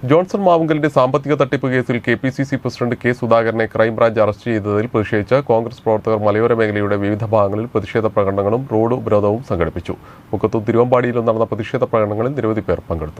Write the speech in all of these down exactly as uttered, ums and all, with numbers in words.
Johnson മാവുങ്കലിന്റെ സാമ്പത്തിക തട്ടിപ്പ് കേസിൽ K P C C president K സുധാകരനെ ക്രൈംബ്രാഞ്ച് അറസ്റ്റ് ചെയ്തതിൽ പ്രതിഷേധിച്ച് കോൺഗ്രസ് പ്രവർത്തകർ മലയോര മേഖലയുടെ വിവിധ ഭാഗങ്ങളിൽ പ്രതിഷേധ പ്രകടനങ്ങളും റോഡ് ഉപരോധവും സംഘടിപ്പിച്ചു. മുക്കത്തും തിരുവമ്പാടിയിലും നടന്ന പ്രതിഷേധ പ്രകടനങ്ങളിൽ നിരവധി പേർ പങ്കെടുത്തു.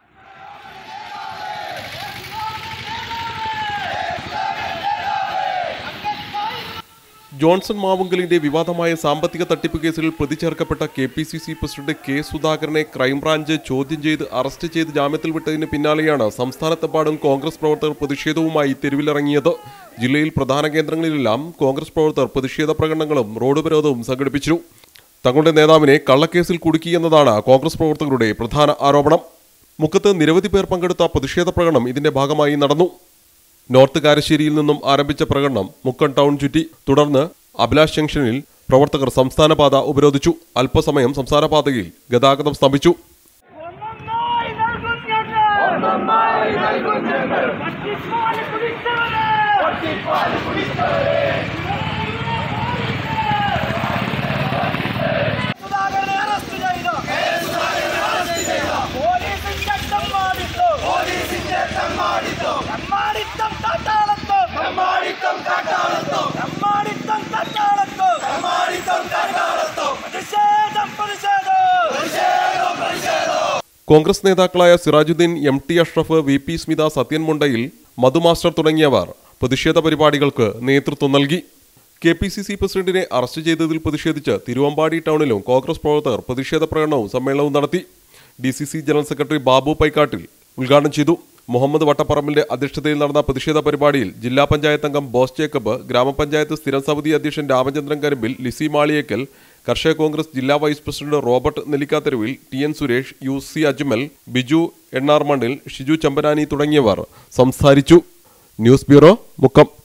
ജോൺസൺ മാവുങ്കലിന്റെ വിവാദമായ സാമ്പത്തിക തട്ടിപ്പ് കേസിൽ പ്രതി ചേർക്കപ്പെട്ട K P C C president K സുധാകരനെ ക്രൈംബ്രാഞ്ച് ചോദ്യം ചെയ്ത് അറസ്റ്റ് ചെയ്ത് ജാമ്യത്തിൽ വിട്ടതിന് പിന്നാലെയാണ് സംസ്ഥാനത്തെമ്പാടും കോൺഗ്രസ് പ്രവർത്തകർ പ്രതിഷേധവുമായി തെരുവിലിറങ്ങിയത്. ജില്ലയിൽ പ്രധാന കേന്ദ്രങ്ങളിലെല്ലാം കോൺഗ്രസ് പ്രവർത്തകർ പ്രതിഷേധ പ്രകടനങ്ങളും റോഡ് ഉപരോധവും സംഘടിപ്പിച്ചു. തങ്ങളുടെ നേതാവിനെ കള്ളക്കേസിൽ കുടുക്കിയെന്നതാണ് കോൺഗ്രസ് പ്രവർത്തകരുടെ പ്രധാന ആരോപണം. മുക്കത്ത് നിരവധി പേർ പങ്കെടുത്ത പ്രതിഷേധ പ്രകടനം ഇതിന്റെ ഭാഗമായി നടന്നു. നോർത്ത് കാരശ്ശേരിയിൽ നിന്നും ആരംഭിച്ച പ്രകടനം മുക്കം ടൗൺ ചുറ്റി. തുടർന്ന് അഭിലാഷ് ജംഗ്ഷനിൽ പ്രവർത്തകർ സംസ്ഥാനപാത ഉപരോധിച്ചു. അല്പസമയം സംസ്ഥാനപാതയിൽ ഗതാഗതം സ്തംഭിച്ചു. കോൺഗ്രസ് നേതാക്കളായ Sirajuddin, M T Ashraf, V P Smitha, Sathyan Mundayil, Madhu master തുടങ്ങിയവർ പ്രതിഷേധ പരിപാടികൾക്ക് നേതൃത്വം നൽകി. കെ പി സി സി പ്രസിഡന്റിനെ അറസ്റ്റ് ചെയ്തതിൽ പ്രതിഷേധിച്ച് തിരുവമ്പാടി ടൗണിലും കോൺഗ്രസ് പ്രവർത്തകർ പ്രതിഷേധ പ്രകടനവും സമ്മേളനവും നടത്തി. D C C general secretary Babu Paikkattil ഉദ്ഘാടനം ചെയ്തു. മുഹമ്മദ് വട്ടപ്പറമ്പിന്റെ അധ്യക്ഷതയിൽ നടന്ന പ്രതിഷേധ പരിപാടിയിൽ ജില്ലാ പഞ്ചായത്ത് അംഗം ബോസ് ജേക്കബ്, ഗ്രാമപഞ്ചായത്ത് സ്ഥിരം സമിതി അധ്യക്ഷൻ രാമചന്ദ്രൻ കരിമ്പിൽ, ലിസി മാളിയേക്കൽ, കർഷക കോൺഗ്രസ് ജില്ലാ vice president Robert Nellikkatheruvil, T N Suresh, U C Ajmal, Biju Ennarmannil, Shiju Chambanani തുടങ്ങിയവർ സംസാരിച്ചു. News bureau, Mukkam.